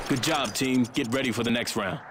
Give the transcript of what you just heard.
Good job, team. Get ready for the next round.